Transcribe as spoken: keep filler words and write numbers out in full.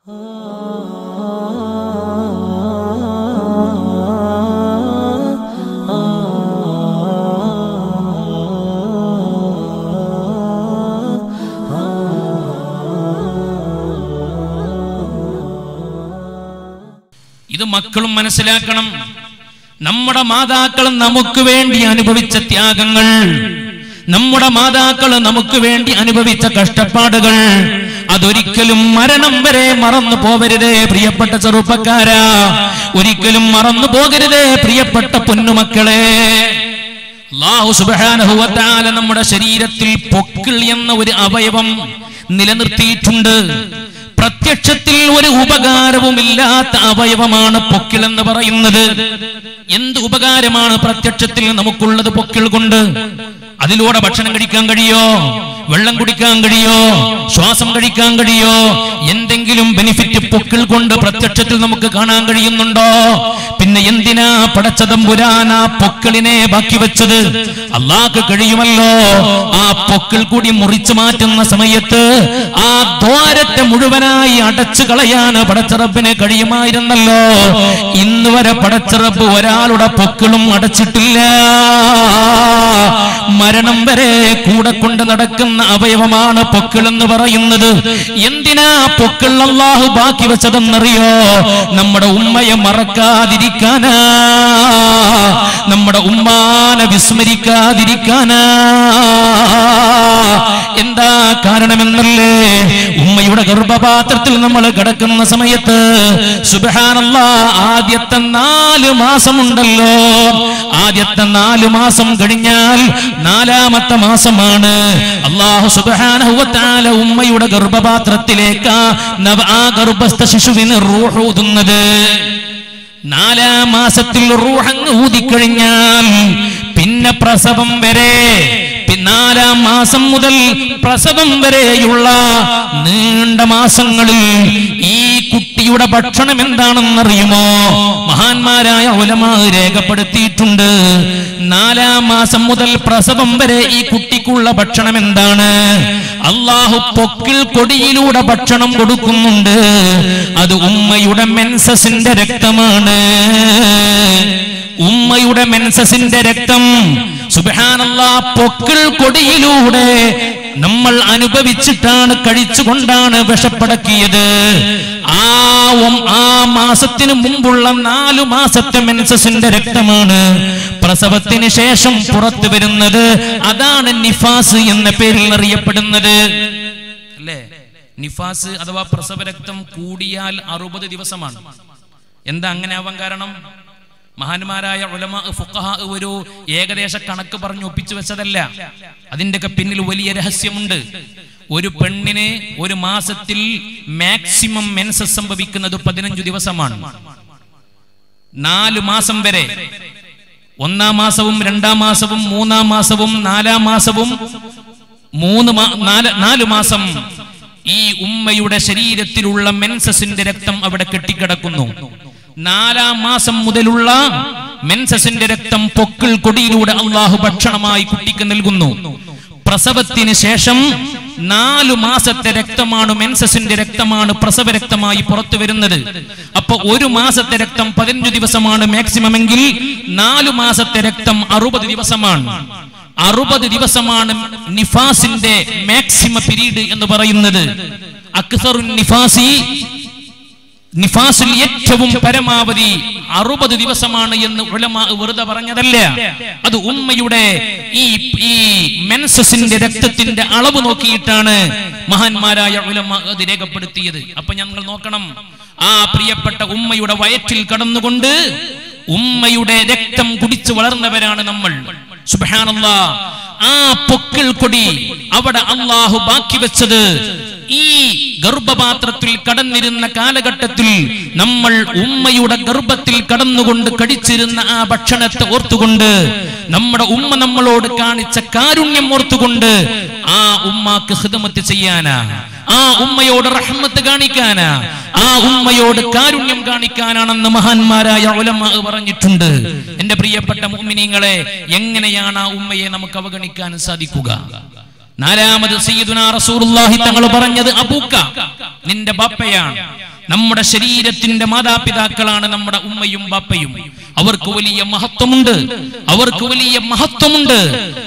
ഇത് മക്കളും മനസ്സിലാക്കണം. നമ്മുടെ മാതാക്കൾ നമുക്ക് വേണ്ടി അനുഭവിച്ച ത്യാഗങ്ങൾ, നമ്മുടെ മാതാക്കൾ നമുക്ക് വേണ്ടി അനുഭവിച്ച കഷ്ടപ്പാടുകൾ, അതൊരിക്കലും മരണം വരെ മറന്നു പോകരുതേ പ്രിയപ്പെട്ട ചെറുപ്പക്കാരാ. ഒരിക്കലും മറന്നു പോകരുതേ പ്രിയപ്പെട്ട പൊന്നുമക്കളെ. അല്ലാഹു സുബ്ഹാനഹു വ തആല നമ്മുടെ ശരീരത്തിൽ പൊക്കിൾ എന്ന ഒരു അവയവം നിലനിർത്തിയിട്ടുണ്ട്. പ്രത്യക്ഷത്തിൽ ഒരു ഉപകാരവുമില്ലാത്ത അവയവമാണ് പൊക്കിൾ എന്ന് പറയുന്നത്. എന്ത് ഉപകാരമാണ് പ്രത്യക്ഷത്തിൽ നമുക്കുള്ളത് പൊക്കിൾ കൊണ്ട്? അതിലൂടെ ഭക്ഷണം കഴിക്കാൻ കഴിയോ? വെള്ളം കുടിക്കാൻ കഴിയോ? ശ്വാസം കഴിക്കാൻ കഴിയോ? എന്തെങ്കിലും ബെനിഫിറ്റ് പൊക്കിൾ കൊണ്ട് പ്രത്യക്ഷത്തിൽ നമുക്ക് കാണാൻ കഴിയുന്നുണ്ടോ? പിന്നെ എന്തിനാ പടച്ചതമ്പുരാൻ ആ പൊക്കിളിനെ ബാക്കി വെച്ചത്? അല്ലാഹ്ക്ക് കഴിയുമല്ലോ ആ പൊക്കിൾ കൂടി മുറിച്ചു മാറ്റുന്ന സമയത്ത് ആ ദ്വാരത്തെ മുഴുവനായി അടച്ചു കളയാൻ പടച്ചറബിന് കഴിയുമായിരുന്നല്ലോ. ഇന്ന് വരെ പടച്ചറബ് ഒരാളുടെ പൊക്കിളും അടച്ചിട്ടില്ല. മരണം വരെ കൂടെ കൊണ്ട് നടക്കുന്ന അവയവമാണ് പൊക്കിൾ എന്ന് പറയുന്നത്. എന്തിനാ പൊക്കിൾ അല്ലാഹു ബാക്കി വെച്ചതെന്നറിയോ? നമ്മുടെ ഉമ്മയെ മറക്കാതിരിക്കാനാ, നമ്മുടെ ഉമ്മാനെ വിസ്മരിക്കാതിരിക്കാനാ. എന്താ കാരണമെന്നല്ലേ? ഉമ്മയുടെ ഗർഭപാത്രത്തിൽ നമ്മൾ കിടക്കുന്ന സമയത്ത് സുബ്ഹാനല്ലാഹ് ആദ്യത്തെ നാല് മാസമുണ്ടല്ലോ, ആദ്യത്തെ നാല് മാസം കഴിഞ്ഞാൽ നാലാമത്തെ മാസമാണ് അല്ലാഹു സുബ്ഹാനഹു വ തആല ഉമ്മയുടെ ഗർഭപാത്രത്തിലേക്ക് ആ ഗർഭസ്ഥ ശിശുവിന് റൂഹ് ഊതുന്നത്. നാലാം മാസത്തിൽ റൂഹ് ഊതിക്കഴിഞ്ഞാൽ പിന്നെ പ്രസവം വരെ, നാലാം മാസം മുതൽ പ്രസവം വരെയുള്ള നീണ്ട മാസങ്ങളിൽ ഈ കുട്ടിയുടെ ഭക്ഷണം എന്താണെന്നറിയുമോ? മഹാന്മാരായ ഉലമാ രേഖപ്പെടുത്തിയിട്ടുണ്ട്. നാലാം മാസം മുതൽ പ്രസവം വരെ ഈ കുട്ടിക്കുള്ള ഭക്ഷണം എന്താണ്? അല്ലാഹു പൊക്കിൾ കൊടിയിലൂടെ ഭക്ഷണം കൊടുക്കുന്നുണ്ട്. അത് ഉമ്മയുടെ മെൻസസിന്റെ രക്തമാണ്. ഉമ്മയുടെ മെൻസസിന്റെ രക്തം സുബ്ഹാനല്ലാഹ് പൊക്കിൾ കൊടിയിലൂടെ നമ്മൾ അനുഭവിച്ചിട്ടാണ്, കഴിച്ചുകൊണ്ടാണ് വിഷപ്പടക്കിയത്. ആ ആ മാസത്തിന് മുമ്പുള്ള നാലു മാസത്തെ മെൻസസിന്റെ രക്തമാണ് പ്രസവത്തിന് ശേഷം പുറത്തു വരുന്നത്. അതാണ് നിഫാസ് എന്ന പേരിൽ അറിയപ്പെടുന്നത്. അല്ലേ? നിഫാസ് അഥവാ പ്രസവ രക്തം കൂടിയാൽ അറുപത് ദിവസമാണ്. എന്താ അങ്ങനെ ആവാൻ കാരണം? മഹാന്മാരായ ഉലമാ ഫുഖഹാ ഒരു ഏകദേശ കണക്ക് പറഞ്ഞു ഒപ്പിച്ചു വെച്ചതല്ല. അതിൻ്റെയൊക്കെ പിന്നിൽ വലിയ രഹസ്യമുണ്ട്. ഒരു പെണ്ണിന് ഒരു മാസത്തിൽ മാക്സിമം മെൻസസ് സംഭവിക്കുന്നത് പതിനഞ്ചു ദിവസമാണ്. നാലു മാസം വരെ, ഒന്നാം മാസവും രണ്ടാം മാസവും മൂന്നാം മാസവും നാലാം മാസവും മൂന്ന് നാലു മാസം ഈ ഉമ്മയുടെ ശരീരത്തിലുള്ള മെൻസസിന്റെ രക്തം അവിടെ കെട്ടിക്കിടക്കുന്നു. നാലാം മാസം മുതലുള്ള മെൻസസിന്റെ രക്തം പൊക്കിൾ കൊടിയിലൂടെ അല്ലാഹു ഭക്ഷണമായി കുട്ടിക്ക് നൽകുന്നു. പ്രസവത്തിന് ശേഷം നാലു മാസത്തെ രക്തമാണ്, മെൻസസിന്റെ രക്തമാണ് പ്രസവ രക്തമായി പുറത്തു വരുന്നത്. അപ്പൊ ഒരു മാസത്തെ രക്തം പതിനഞ്ചു ദിവസമാണ് മാക്സിമം എങ്കിൽ നാലു മാസത്തെ രക്തം അറുപത് ദിവസമാണ്. അറുപത് ദിവസമാണ് നിഫാസിന്റെ മാക്സിമം പീരീഡ് എന്ന് പറയുന്നത്. അക്സറുൻ നിഫാസി, നിഫാസിൽ ഏറ്റവും പരമാവധി അറുപത് ദിവസമാണ് എന്ന് ഉലമാ വെറുതെ പറഞ്ഞതല്ല. അത് ഉമ്മയുടെ ഈ ഈ മെൻസസിന്റെ രക്തത്തിന്റെ അളവ് നോക്കിയിട്ടാണ് മഹാന്മാരായ ഉലമാ അത് രേഖപ്പെടുത്തിയത്. അപ്പൊ ഞങ്ങൾ നോക്കണം, ആ പ്രിയപ്പെട്ട ഉമ്മയുടെ വയറ്റിൽ കടന്നുകൊണ്ട് ഉമ്മയുടെ രക്തം കുടിച്ചു വളർന്നവരാണ് നമ്മൾ. സുബ്ഹാനല്ലാഹ്, ആ പൊക്കിൾ കൊടി അവിടെ അല്ലാഹു ബാക്കി വെച്ചത് ഈ ഗർഭപാത്രത്തിൽ കടന്നിരുന്ന കാലഘട്ടത്തിൽ നമ്മൾ ഉമ്മയുടെ ഗർഭത്തിൽ കടന്നുകൊണ്ട് കഴിച്ചിരുന്ന ആ ഭക്ഷണത്തെ ഓർത്തുകൊണ്ട്, നമ്മുടെ ഉമ്മ നമ്മളോട് കാണിച്ച കാരുണ്യം ഓർത്തുകൊണ്ട് ആ ഉമ്മാക്ക് ഖിദ്മത്ത് ചെയ്യാനാ, ആ ഉമ്മയോട് റഹ്മത്ത് കാണിക്കാനാ, ആ ഉമ്മയോട് കാരുണ്യം കാണിക്കാനാണെന്ന് മഹാന്മാരായ ഉലമാ പറഞ്ഞിട്ടുണ്ട്. എന്റെ പ്രിയപ്പെട്ട മുഅ്മിനീങ്ങളെ, എങ്ങനെയാണ് ആ ഉമ്മയെ നമുക്ക് അവഗണിക്കാൻ സാധിക്കുക? നാലാമത് സയ്യിദുനാ റസൂലുള്ളാഹി തങ്ങൾ പറഞ്ഞത് അബൂക്ക, നിന്റെ ബാപ്പയാണ്. നമ്മുടെ ശരീരത്തിന്റെ മാതാപിതാക്കളാണ് നമ്മുടെ ഉമ്മയും ബാപ്പയും. അവർക്ക് വലിയ മഹത്വമുണ്ട്, അവർക്ക് വലിയ മഹത്വമുണ്ട്.